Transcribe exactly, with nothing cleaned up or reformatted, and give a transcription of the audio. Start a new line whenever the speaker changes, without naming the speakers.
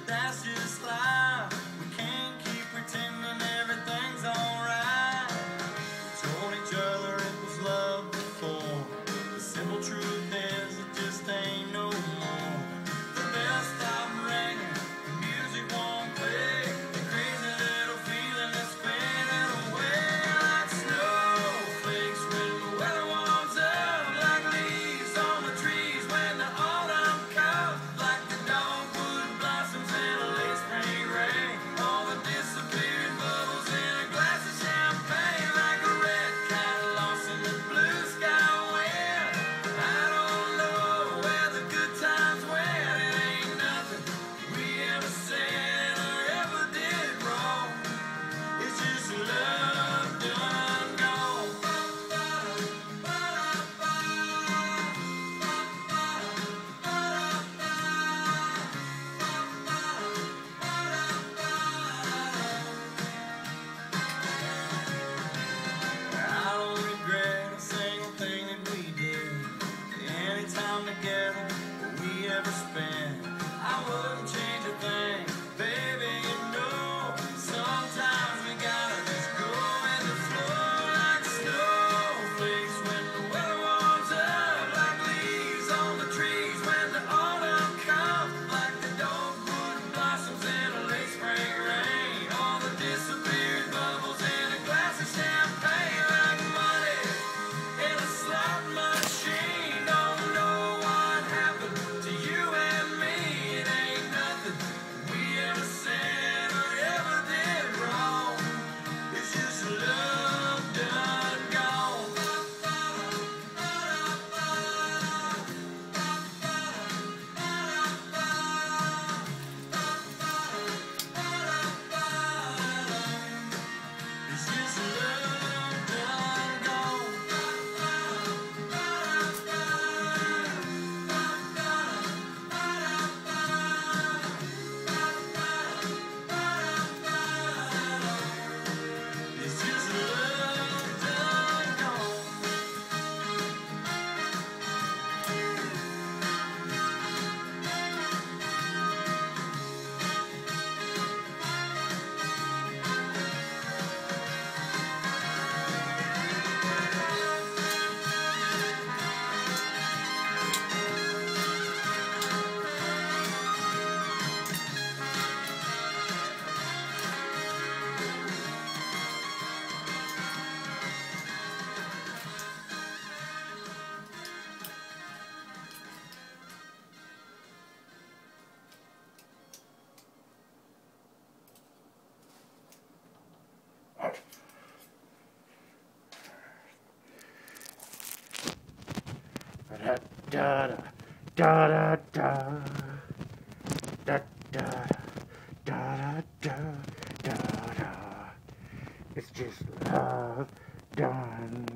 that's just life. We can't keep pretending everything's alright. We told each other it was love before. The simple truth is it just ain't no more. The bells stop ringing, the music won't play. The crazy little feeling is fading away like snowflakes when the weather warms up, like leaves on the trees when the autumn comes, like the dogwood blossoms in a late spring rain. All the disappeared bubbles in a glass of champagne, like a red cat lost in the blue sky wind. I don't know where the good times went. It ain't nothing we ever said or ever did wrong. It's just love done gone. I don't regret a single thing that we did. Any time together that we ever spent, I wouldn't change a thing, baby. You know, sometimes we gotta just go with the flow like snowflakes when the weather warms up, like leaves on the trees when the autumn comes, like the dogwood blossoms in a late spring rain. All the disappeared bubbles in a glass of champagne, like money in a slot machine. Don't know what happened to you and me. It ain't nothing we ever said or ever did wrong. It's just love done gone. It's just love done gone. It's just love done gone.
Da da da da da da da da da da da. It's just love done